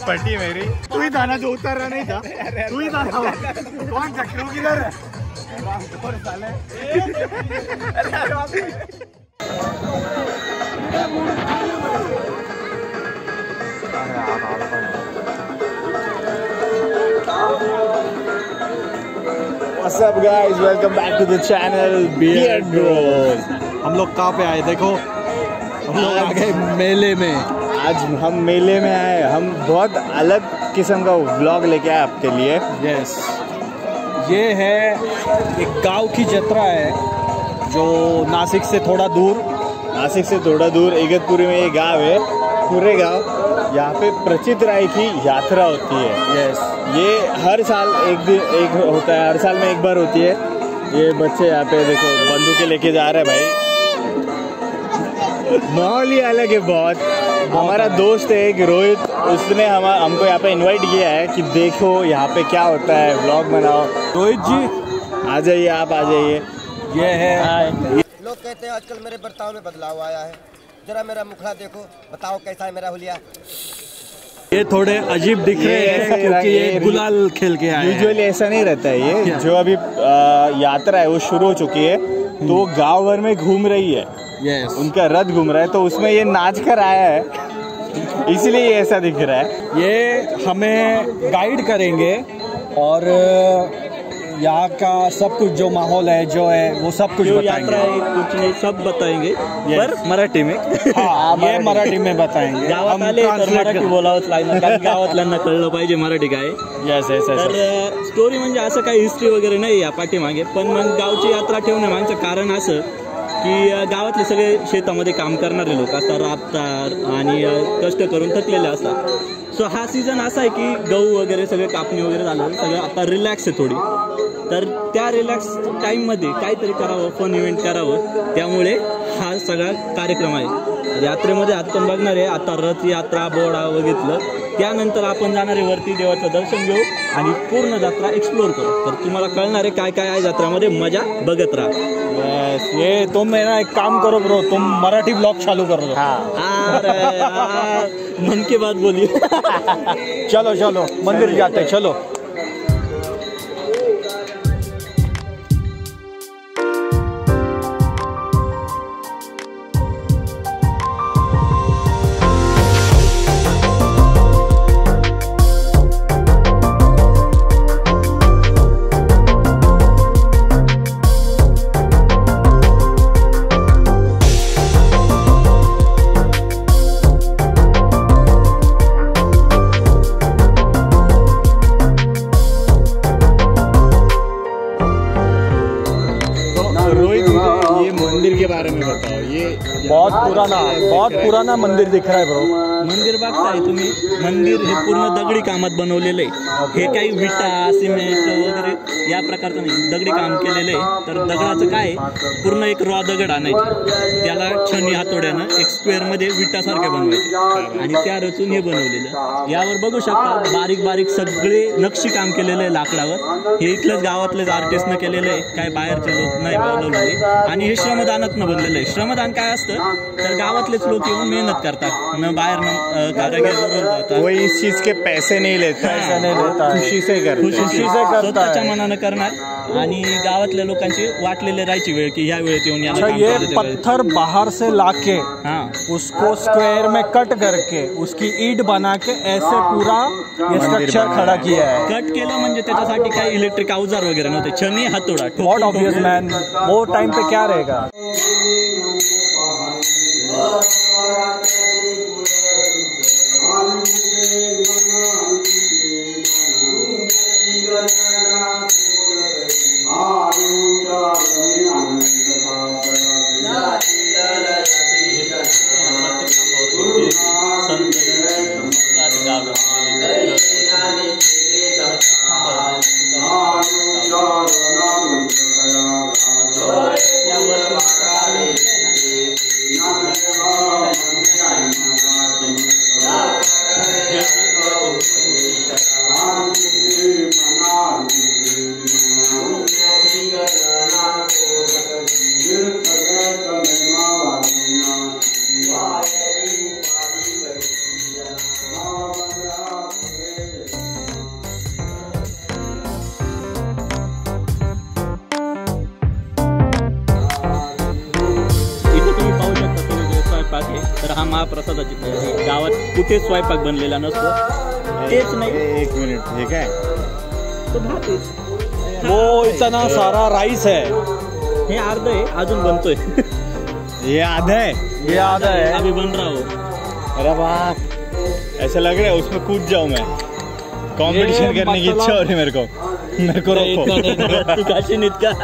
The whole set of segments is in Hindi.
पटी मेरी। तू ही था ना जो उतर रहा नहीं था, तू ही था ना। कौन चक्रू किधर है? What's up guys, welcome back to the channel Beard Bros। हम लोग कहाँ पे आए देखो, हम लोग आ गए मेले में। आज हम मेले में आए, हम बहुत अलग किस्म का व्लॉग लेके आए आपके लिए। यस, ये है एक गांव की जत्रा है जो नासिक से थोड़ा दूर इगतपुरी में ये गांव है। पूरे गांव यहाँ पे प्रचित राय की यात्रा होती है। यस, ये हर साल एक होता है, हर साल में एक बार होती है। ये बच्चे यहाँ पे देखो बंदूकें लेके जा रहे हैं भाई। माहौल ही अलग है बहुत। हमारा दोस्त है एक रोहित, उसने हमको यहाँ पे इनवाइट किया है कि देखो यहाँ पे क्या होता है, व्लॉग बनाओ। रोहित जी आ जाइए, आप आ जाइए। ये है, लोग कहते हैं आजकल मेरे बर्ताव में बदलाव आया है, जरा मेरा मुखड़ा देखो, बताओ कैसा है मेरा हुलिया। ये थोड़े अजीब दिख रहे हैं क्योंकि ये गुलाल खेल के आए। यूजुअली ऐसा नहीं रहता है। ये जो अभी यात्रा है वो शुरू हो चुकी है, तो वो गाँव भर में घूम रही है। यस, उनका रथ घूम रहा है, तो उसमें ये नाच कर आया है, इसलिए ये ऐसा दिख रहा है। ये हमें गाइड करेंगे और यहाँ का सब कुछ जो माहौल है जो है वो सब कुछ बताएंगे। कुछ नहीं, सब बताएंगे पर मराठी में। हाँ, ये मराठी में बताएंगे। गावात आले तर मराठी बोलावंच लागणार, कारण गावातल्यांना कळलं पाहिजे मराठी काय। Yes yes yes. तर स्टोरी म्हणजे असं काही हिस्ट्री वगैरे नाही या पाठीमागे, पण मग गावची यात्रा ठेवण्यामागचं कारण असं की गावातले सगळे शेतामध्ये काम करणारे लोक असतात, राबतात आणि कष्ट करून थकलेले असतात। सो हा सीझन असा आहे की गहू वगैरे सगळे कापणी वगैरे झालं, सगळं आता रिलॅक्स आहे थोडी। तर त्या रिलॅक्स टाईममध्ये काहीतरी करावं, फन इव्हेंट करावं, त्यामुळे हा सगळा कार्यक्रम आहे। यात्रेमध्ये आपण बघणार आहे आता रथ यात्रा, बोडा बघितलं, त्यानंतर आपण जाणार आहे वरती, देवाचं दर्शन घेऊ आणि पूर्ण जत्रा एक्सप्लोर करू। तर तुम्हाला कळणार आहे काय काय आहे जत्रामध्ये, मजा बघत राहा। ये तुम है ना एक काम करो ब्रो, तुम मराठी ब्लॉग चालू कर दो। मन की बात बोलिए। चलो चलो मंदिर जाते, चलो। मंदिर के बारे में बताओ। ये बहुत पुराना मंदिर दिख रहा है ब्रो। मंदिर बघताय तुम्ही, मंदिर हे पूर्ण दगडी कामात बनवलेलं आहे। हे काही विटा, सिमेंट वगैरे या प्रकारचं नाही, दगडी काम केलेलं आहे। तर दगडाचं काय, पूर्ण एक रॉ दगड आणायचे, त्याला छन्नी हातोड्यानं एक स्क्वेअर मध्ये विटासारखे बनवायचे आणि त्या रचून हे बनवलेलं। यावर बघू शकता बारीक बारीक सगळे नक्षी काम केलेलं आहे लाकडावर। हे इथलंच गावातलेच आर्टिस्टनं केलेलं आहे, काय बाहेरचे लोक नाही बनवलेले। आणि हे श्रमदानातनं बनलेलं आहे। श्रमदान काय असतं, तर गावातलेच लोक येऊन मेहनत करतात, न बाहेर कारागीर बरोबर जातात। कोई इस चीज के पैसे नहीं लेता, खुशी से करता, स्वतःच्या मनानं करणार आणि गावातल्या लोकांची वाटलेले राहायची वेळ की ह्या वेळेत येऊन याला काम ये करायचं। पत्थर बाहर से लाके उसको स्क्वायर में कट करके उसकी ईंट बना के ऐसे पूरा ये स्ट्रक्चर खड़ा किया है। कट केलं म्हणजे त्याच्यासाठी काही इलेक्ट्रिक अवजार वगैरे नव्हते, छन्नी हातोडा। व्हाट ऑब्वियस मैन, वो टाइम पे क्या रहेगा। महाप्रसादाची गावात कुठे स्वयंपाक बनलेला नसतो. तेच नाही. एक मिनिट, हे काय तो भात आहे. वो इतना सारा राइस है. हे अर्ध आहे, अजून बनतोय. ये आधा है, ये आधा है. अभी बन रहा हो. अरे वाह, ऐसा लग रहा है उसमें कूद जाऊं मैं. कंपटीशन करने की इच्छा हो रही है मेरे को रोको. तू काशी नीत का.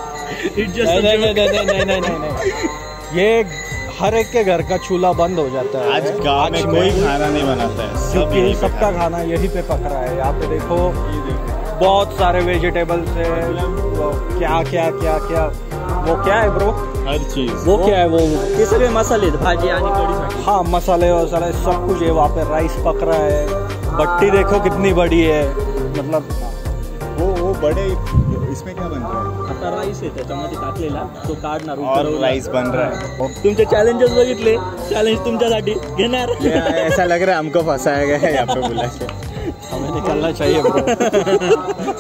नहीं. ये हर एक के घर का चूल्हा बंद हो जाता है. आज गाँव में कोई खाना नहीं बनाता है, क्योंकि सबका खाना यहीं पे पक रहा है. यहाँ पे देखो बहुत सारे वेजिटेबल्स है. क्या क्या क्या क्या वो क्या है ब्रो? हर चीज. वो क्या है? वो ये सगळे मसाले, भाजी आणि कढी. हाँ, मसाले वसाले सब कुछ है. वहाँ पे राइस पक रहा है. भट्टी देखो कितनी बड़ी है. मतलब वो बड़े, इसमें क्या बन रहा है? आता राईस आहे त्याच्यामध्ये टाकलेला, तो काढणार. और राइस बन रहा है. तुमचे चॅलेंजेस बघितले. चॅलेंज तुमच्यासाठी घेणार. ऐसा लग रहा है हमको फंसाया गया है यहाँ पे बुला के. हमें निकलना चाहिए ब्रो.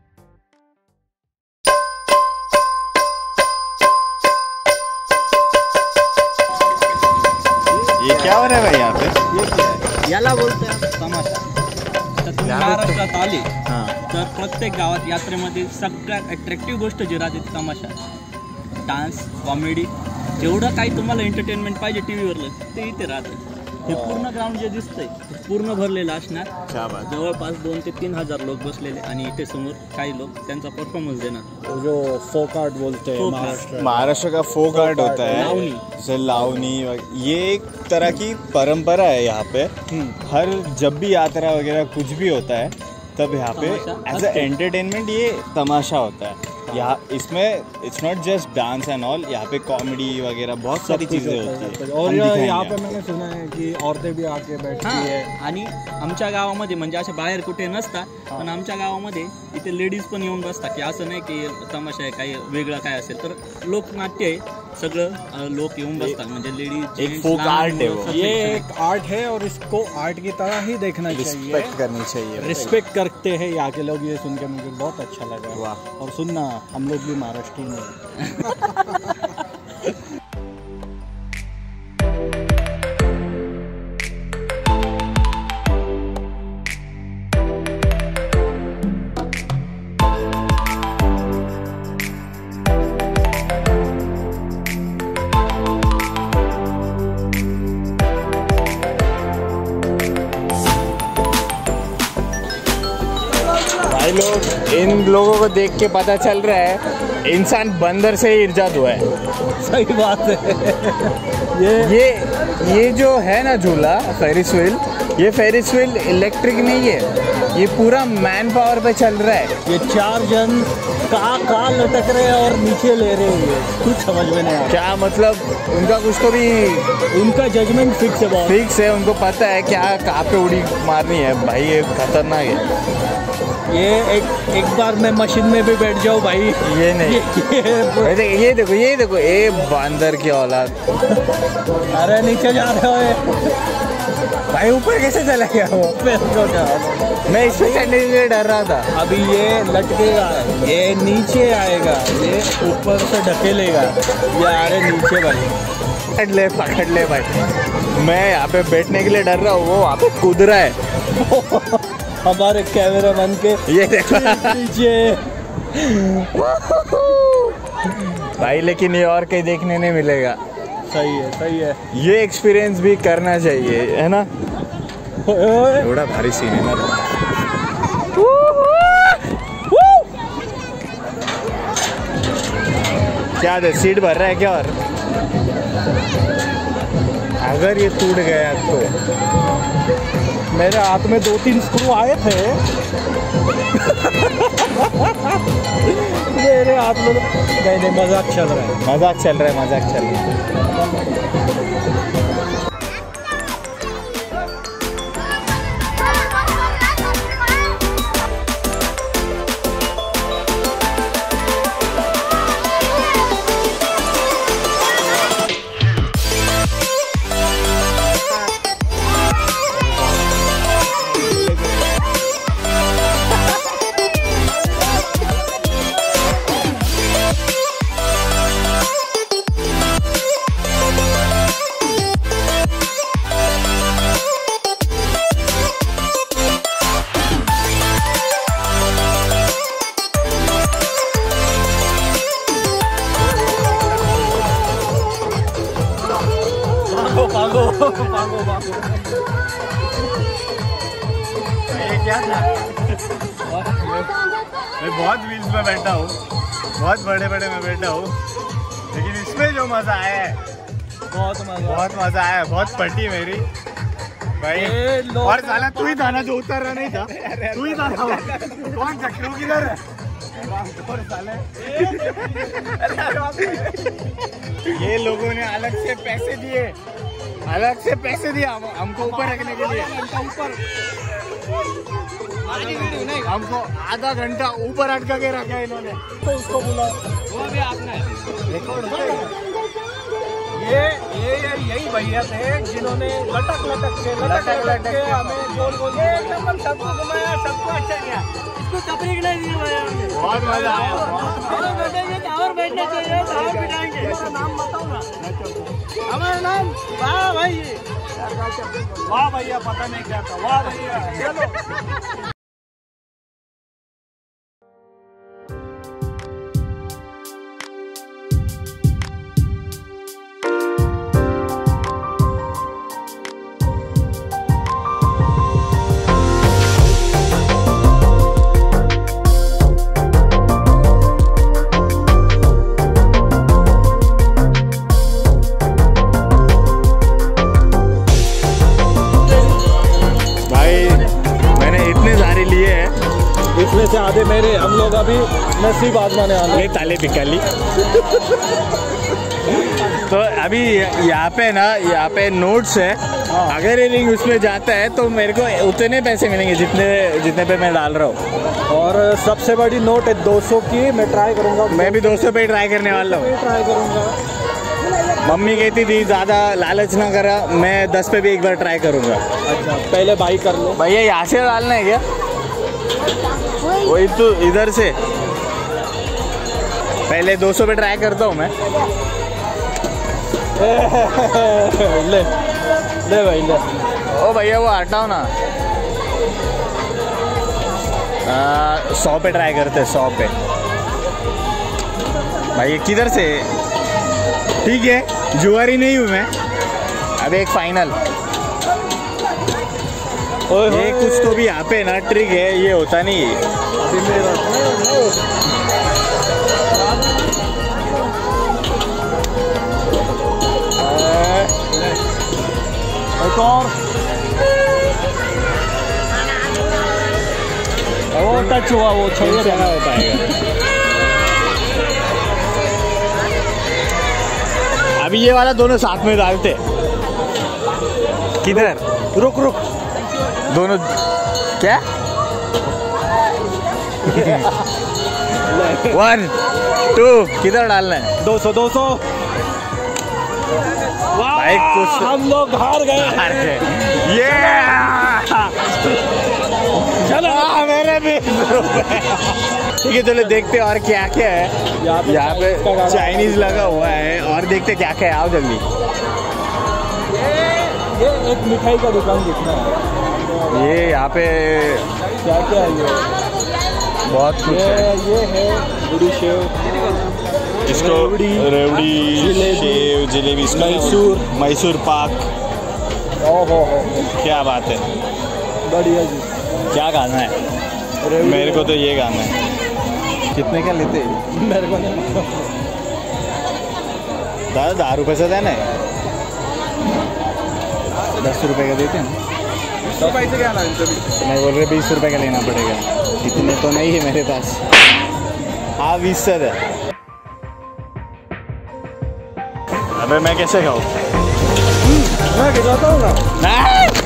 ये क्या हो रहा है भाई यहाँ पे? याला बोलतोय तमाशा. तर तुम्ही महाराष्ट्रात आले हाँ. तर प्रत्येक गावात यात्रेमध्ये सगळ्यात अट्रॅक्टिव्ह गोष्ट जी राहते ती तमाशा. डान्स, कॉमेडी, जेवढं काही तुम्हाला एंटरटेनमेंट पाहिजे टीव्हीवरलं ते इथे राहतं. हे पूर्ण ग्राउंड जे दिसतंय ते पूर्ण भरलेलं असणार. क्या बात. जवळपास 2,000 ते 3,000 लोक बसलेले आणि इथे समोर काही लोक त्यांचा परफॉर्मन्स देणार. जो फोक आर्ट बोलते हैं Folk महाराष्ट्र. महाराष्ट्र का फोक आर्ट होता है, लावनी. जैसे लावनी. ये एक तरह की परंपरा है यहाँ पे. हर जब भी यात्रा वगैरह कुछ भी होता है तब यहाँ पे तमाशा एज अ एंटरटेनमेंट ये तमाशा होता है. यहाँ इसमें it's not just dance and all, यहाँ पे कॉमेडी वगैरह बहुत सारी चीजें होती है. और हम दिखाएंगे यहाँ पे आपको. मैंने सुना है कि औरतें भी आके बैठती हां, है. आणि आमच्या गावामध्ये म्हणजे असे बाहेर कुठे नसतात, पण आमच्या गावामध्ये इथे लेडीज पण येऊन बसतात. की असं नाही की तमाशा आहे काही वेगळं काय असेल, तर लोकनाट्य आहे सगळं. लोक येऊन बसतात म्हणजे लेडीज. एक folk art है वो. ये एक आर्ट है और इसको आर्ट की तरह ही देखना चाहिए. रिस्पेक्ट करनी चाहिए. रिस्पेक्ट करते हैं यहाँ के लोग. ये सुन के मुझे बहुत अच्छा लगा. वाह. और सुनना, हम लोग भी महाराष्ट्र में हैं. भाई लोग, इन लोगों को देख के पता चल रहा है इंसान बंदर से ही इर्जाद हुआ है. सही बात है. ये जो है ना झूला फेरिस व्हील, ये फेरिस व्हील इलेक्ट्रिक नहीं है, ये पूरा मैन पावर पे चल रहा है. ये 4 जन का लटक रहे हैं और नीचे ले रहे हैं. कुछ समझ में नहीं आ रहा. क्या मतलब, उनका कुछ तो भी उनका जजमेंट फिक्स है बहुत. फिक्स है. उनको पता है क्या कहाँ पे उड़ी मारनी है. भाई ये खतरनाक है. ये एक बार मैं मशीन में भी बैठ जाऊँ भाई. ये नहीं. ये देखो ये बंदर की औलाद. अरे नीचे जा रहे हो भाई, ऊपर कैसे चला गया वो? मैं इस पे चढ़ने के लिए डर रहा था. अभी ये लटकेगा, ये नीचे आएगा, ये ऊपर से ढकेलेगा, ये आ रहे नीचे भाई. पकड़ ले भाई. मैं यहाँ पे बैठने के लिए डर रहा हूँ, वो वहाँ पे कूद रहा है. हमारे कैमरा बन के ये देखो नीचे. भाई, लेकिन ये और कहीं देखने नहीं मिलेगा. सही है. ये एक्सपीरियंस भी करना चाहिए, है ना. थोड़ा भारी सीन है ना. क्या है, सीट भर रहा है क्या? और अगर ये टूट गया तो मेरे हाथ में 2-3 स्क्रू आए थे. मेरे हाथ में नहीं, मजाक चल रहा है. मजाक चल रहा है. ये क्या था? मैं बहुत व्हील्स में बैठा हूँ, बहुत बड़े बड़े में बैठा हूँ, लेकिन इसमें जो मजा आया है बहुत मजा आया है। बहुत पटी मेरी भाई। और साला तू ही था ना जो उतर रहा नहीं था, तू ही था ना। कौन सा क्रू किधर है? ये लोगों ने अलग से पैसे दिए हमको ऊपर रखने के लिए। हमको आधा घंटा ऊपर अटका के रखा है इन्होंने। तो उसको बुलाओ, वो भी आपने रिकॉर्ड है। यही भैया थे जिन्होंने लटक के हमें गोल एकदम सबको घुमाया, सबको अच्छा किया। इसको तफरीक नहीं दी भैया, बहुत मजा आया। और बैठना चाहिए, और बिठाएंगे। नाम बताओ ना। हमारा नाम वाह भाई, वाह भैया, पता नहीं क्या था, वाह भैया। चलो इसमें से आधे मेरे, हम लोग अभी नसीब आजमाने वाले। ये ताले पिकाली। तो अभी यहाँ पे नोट्स है। अगर ये रिंग उसमें जाता है तो मेरे को उतने पैसे मिलेंगे जितने पे मैं डाल रहा हूँ। और सबसे बड़ी नोट है 200 की। मैं ट्राई करूँगा, मैं भी 200 पे ट्राई करने वाला हूँ। ट्राई करूँगा। मम्मी कहती थी ज़्यादा लालच ना करा, मैं 10 पे भी एक बार ट्राई करूँगा। अच्छा, पहले बाई कर लो भैया। यहाँ से डालना है क्या? वही तो इधर से पहले 200 पे ट्राई करता हूँ मैं। ले भाई ले। ओ भैया वो हटाओ ना। 100 पे ट्राई करते, 100 पे। भाई ये किधर से? ठीक है, जुआरी नहीं हूँ मैं। अब एक फाइनल। ये कुछ तो भी यहाँ पे ना ट्रिक है, ये होता नहीं है। एक और वो टच हुआ, वो छोड़ क्या हो पाएगा। अभी ये वाला दोनों साथ में डालते। किधर? रुक दोनों क्या? 1 2 किधर डालना है? 200। भाई कुछ हम लोग हार गए। ये चलो मेरे भी। ठीक है, चलो देखते हैं और क्या क्या है। यहाँ पे चाइनीज लगा हुआ है, और देखते क्या क्या है। आओ जल्दी। ये एक मिठाई का दुकान दिखना है। ये यहाँ पे क्या क्या है? ये बहुत कुछ है। ये है बड़ी शेव, इसको रेवड़ी, शेव, जलेबी, मैसूर पाक। ओहो क्या बात है, बढ़िया जी। क्या गाना है? मेरे को तो ये गाना है। कितने का लेते? मेरे को नहीं। दादा 10 रुपये से देना है, 10 रुपये का देते हैं। 20 रुपये से क्या ना? मैं बोल रहे 20 रुपये का लेना पड़ेगा। इतने तो नहीं है मेरे पास। हाँ 20 से दे। अबे मैं कैसे खाऊँ? मैं खिलाता हूँ ना।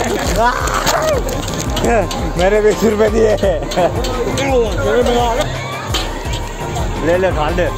मेरे 20 रुपये दिए। क्या हुआ? ले खा ले।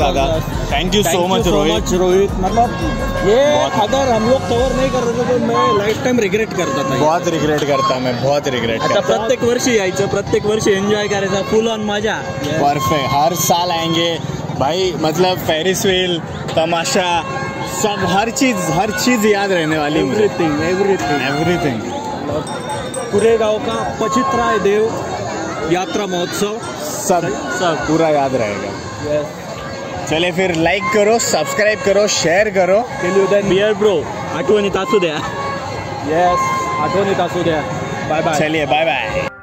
देखा था। Thank you so much Rohit. मतलब ये अगर हम लोग कवर नहीं कर रहे थे तो मैं लाइफ टाइम रिग्रेट करता था। बहुत रिग्रेट करता मैं, बहुत रिग्रेट आता करता। प्रत्येक वर्षी यायचं, प्रत्येक वर्षी एन्जॉय करायचा, फुल ऑन मजा। परफेक्ट, हर साल आएंगे भाई। मतलब फेरिस व्हील, तमाशा, सब हर चीज याद रहने वाली। एवरीथिंग। पूरे गांव का पचित्राय देव यात्रा महोत्सव सब पूरा याद रहेगा। चले फिर लाइक करो, सब्सक्राइब करो, शेअर करो। बियर ब्रो, आठवणीत असू द्या। येस, आठवणीत असू द्या। Bye bye. चलिए बाय बाय।